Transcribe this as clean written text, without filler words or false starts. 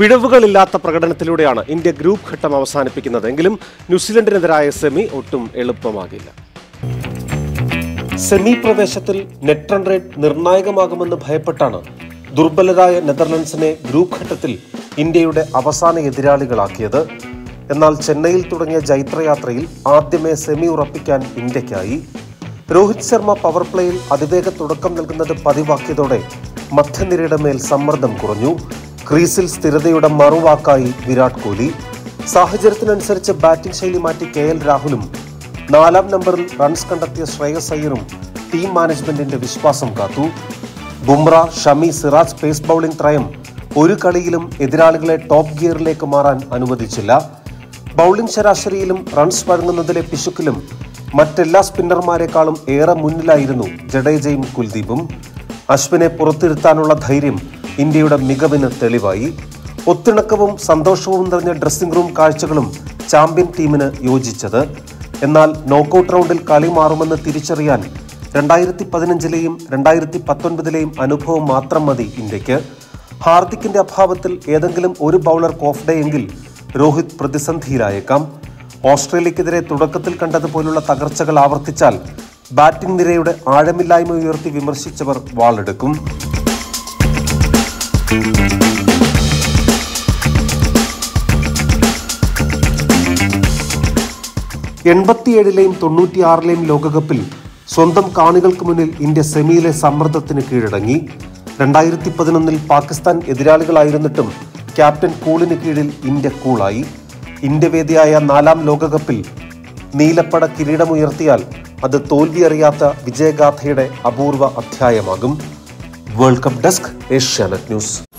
പിഴവുകളില്ലാത്ത പ്രകടനത്തിലൂടെയാണ് India group ഘട്ടം അവസാനിപ്പിക്കുന്നതെങ്കിലും ന്യൂസിലൻഡിനെതിരായ semi ഒട്ടും എളുപ്പമാകില്ല. സെമി പ്രവേശത്തിൽ നെറ്റ് റൺ റേറ്റ് നിർണായകമാകുമെന്ന് ഭയപ്പെട്ടാണ് ദുർബലരായ നെതർലൻഡ്സിനെ ഗ്രൂപ്പ് ഘട്ടത്തിൽ ഇന്ത്യയുടെ അവസാന എതിരാളികളാക്കിയത്. എന്നാൽ ചെന്നൈയിൽ തുടങ്ങിയ ജൈത്രയാത്രയിൽ ആദ്യമേ സെമി ഉറപ്പിക്കാൻ ഇന്ത്യക്കായി. രോഹിത് ശർമ്മ പവർ പ്ലേയിൽ അതിവേഗ തുടക്കം നൽകുന്നത് പതിവാക്കിയതോടെ മധ്യനിരയുടെ മേൽ സമ്മർദ്ദം കുറഞ്ഞു. ക്രീസിൽ സ്ഥിരതയുടെ മറുവാക്കായി വിരാട് കോഹ്ലി. സാഹചര്യത്തിനനുസരിച്ച് ബാറ്റിംഗ് ശൈലി മാറ്റി KL രാഹുലും 4-ാം നമ്പറിൽ റൺസ് കണ്ടെത്തിയ ശ്രേയസ് അയ്യറും ടീം മാനേജ്മെന്റിന്റെ വിശ്വാസം കാത്തു. ബുംറ, ഷമി, സിറാജ് പേസ് ബൌളിംഗ് ത്രയം ഒരു കളിയിലും എതിരാളികളെ ടോപ്പ് ഗിയറിലേക്ക് മാറാൻ അനുവദിച്ചില്ല. ബൌളിംഗ് ശരാശരിയിലും റൺസ് വഴങ്ങുന്നതിലെ പിശുക്കിലും മറ്റെല്ലാ സ്പിന്നർമാരെക്കാളും ഏറെ മുന്നിലായിരുന്നു ജഡേജയും കുൽദീപും. അശ്വിനെ പുറത്തിരുത്താനുള്ള ധൈര്യം ഇന്ത്യയുടെ മികവിന് തെളിവായി. ഒത്തിണക്കവും സന്തോഷവും നിറഞ്ഞ ഡ്രസ്സിംഗ് റൂം കാഴ്ചകളും ചാമ്പ്യൻ ടീമിന് യോജിച്ചത്. എന്നാൽ നോക്കൌട്ട് റൗണ്ടിൽ കളി മാറുമെന്ന് തിരിച്ചറിയാൻ 2015-ലെയും 2019-ലെയും അനുഭവം മാത്രം മതി ഇന്ത്യക്ക്. ഹാർദിക്കിന്റെ അഭാവത്തിൽ ഏതെങ്കിലും ഒരു ബൌളർക്ക് ഓഫ് ഡേ എങ്കിൽ രോഹിത് പ്രതിസന്ധിയിലായേക്കാം. ഓസ്ട്രേലിയക്കെതിരെ തുടക്കത്തിൽ കണ്ടതുപോലുള്ള തകർച്ചകൾ ആവർത്തിച്ചാൽ ബാറ്റിംഗ് നിരയുടെ ആഴമില്ലായ്മ ഉയർത്തി വിമർശിച്ചവർ വാളെടുക്കും. 87-ലെയും 96-ലെയും ലോകകപ്പിൽ സ്വന്തം കാണികൾക്ക് മുന്നിൽ ഇന്ത്യ സെമിയിലെ സമ്മർദ്ദത്തിന് കീഴടങ്ങി. 2011-ൽ പാകിസ്ഥാൻ എതിരാളികളായിരുന്നിട്ടും ക്യാപ്റ്റൻ കൂളിന് കീഴിൽ ഇന്ത്യ കൂളായി. ഇന്ത്യ വേദിയായ 4-ാം ലോകകപ്പിൽ നീലപ്പട കിരീടമുയർത്തിയാൽ അത് തോൽവിയറിയാത്ത വിജയഗാഥയുടെ അപൂർവ അധ്യായമാകും. World cup desk, Asianet news.